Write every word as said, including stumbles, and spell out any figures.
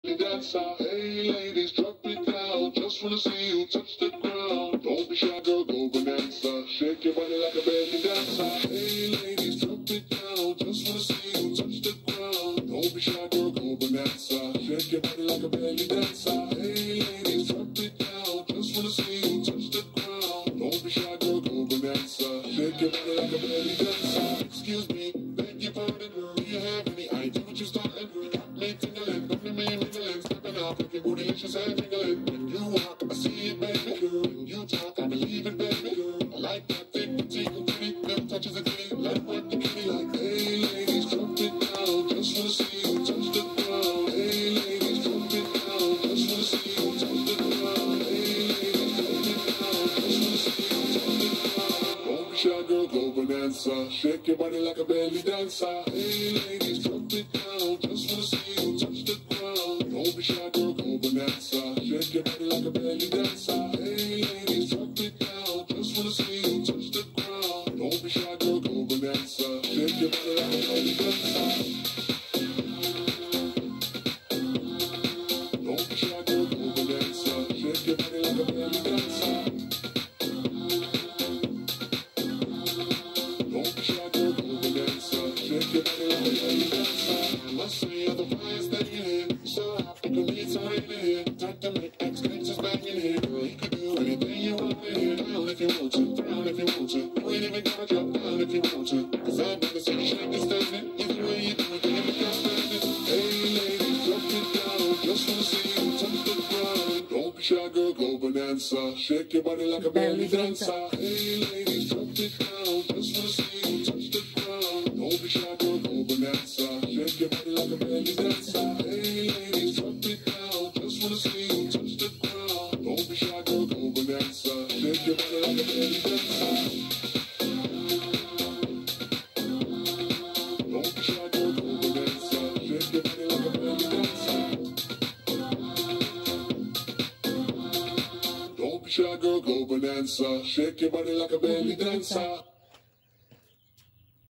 Dancer. Hey ladies, drop it down. Just wanna see you touch the ground. Don't be shy, girl, go bonanza. Shake your body like a belly dancer. Hey ladies, drop it down. Just wanna see you touch the ground. Don't be shy, girl, go bonanza. Shake your body like a belly dancer. Hey ladies, drop it down. Just wanna see you touch the ground. Don't be shy, girl, go bonanza. Shake your body like a belly dancer. Excuse me, beg your pardon, girl. Do you have any idea what you started? Got me tingling, got me mingling, stepping up, looking bootylicious and jingling. When you walk, I see it, baby girl. When you talk, I believe it, baby girl. I like that thick, petite, and pretty. Little touches of kitty, let it work the kitty like, hey ladies, drop it down. Just wanna see you touch the ground. Hey ladies, drop it down. Just wanna see you touch the ground. Hey ladies, drop it down. Just wanna see you touch the ground. Don't be shy, girl, go bonanza. Shake your body like a belly dancer. Hey ladies, drop it down. Just wanna see you touch the ground. Don't be shy, girl, go bonanza. Shake your body like a belly dancer. Hey ladies, drop it down. Just wanna see you touch the ground. Don't be shy, girl, go bonanza. Shake your body like a belly dancer. Don't be shy, girl, go bonanza. Shake your body like a belly dancer. Don't be shy, girl, go bonanza. Shake your body like a belly dancer. Must say other fires that you hit. So happy to meet somebody here. Time to make X gangsters back in here. Girl, you can do anything you want to hear. Down if you want to, down if you want to. You ain't even gotta drop down if you want to. Cause I've never seen you shake and stand it. Either way you do it, you never can stand it. Hey ladies, drop it down. Just wanna see you touch the ground. Don't be shy, girl, go bonanza. Shake your body like a belly dancer. Hey ladies, drop it down. Just wanna see you touch the ground. Don't be shy, girl, go bonanza. Shake your body like a belly dancer. Hey ladies, drop it down. Just wanna see you touch the ground. Don't be shy, girl, go bonanza. Shake your body like a belly dancer. Don't be shy, girl, go bonanza. Shake your body like a belly dancer. Don't be shy, girl, go bonanza. Shake your body like a belly dancer.